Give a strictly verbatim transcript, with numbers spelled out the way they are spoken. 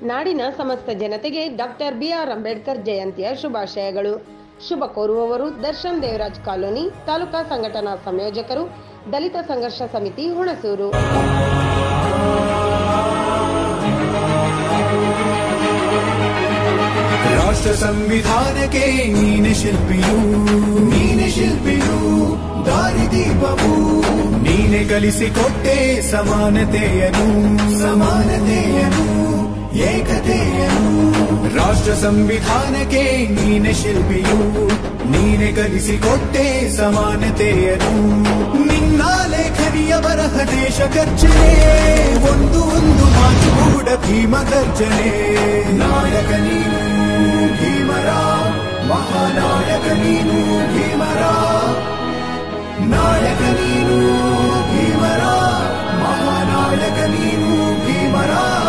ನಾಡಿನ ಸಮಸ್ತ ಜನತೆಗೆ ಡಾಕ್ಟರ್ ಬಿ ಆರ್ ಅಂಬೇಡ್ಕರ್ ಜಯಂತಿಯ ಶುಭಾಶಯಗಳು. ಶುಭ ಕೋರುವವರು ದರ್ಶನ್ ದೇವರಾಜ್ ಕಾಲೋನಿ, ತಾಲೂಕಾ ಸಂಘಟನಾ ಸಂಯೋಜಕರು, ದಲಿತ ಸಂಘರ್ಷ ಸಮಿತಿ, ಹುಣಸೂರು. ರಾಷ್ಟ್ರ ಸಂವಿಧಾನಕ್ಕೆ ನೀನೆ ಶಿಲ್ಪಿಯು, ನೀನೆ ಶಿಲ್ಪಿಯು, ದಾರಿದೀಪವು ನೀನೆ ಕಲಿಸಿಕೊಟ್ಟೆ ಸಮಾನತೆಯನು, ಸಮಾನತೆಯನು, ಏಕತೆಯನು. ರಾಷ್ಟ್ರ ಸಂವಿಧಾನಕ್ಕೆ ನೀನೆ ಶಿಲ್ಪಿಯು, ನೀನೆ ಕಲಿಸಿಕೊಟ್ಟೆ ಸಮಾನತೆಯನು. ನಿನ್ನ ಲೇಖನಿಯ ಬರಹ ದೇಶ ಗರ್ಜನೆ, ಒಂದು ಒಂದು ಮಾತು ಕೂಡ ಭೀಮ ಗರ್ಜನೆ. ನಾಯಕ ನೀನು ಭೀಮರ, ಮಹಾನಾಯಕ ನೀನು ಭೀಮರ, ನಾಯಕ ನೀನು ಭೀಮರ, ಮಹಾನಾಯಕ ನೀನು ಭೀಮರ.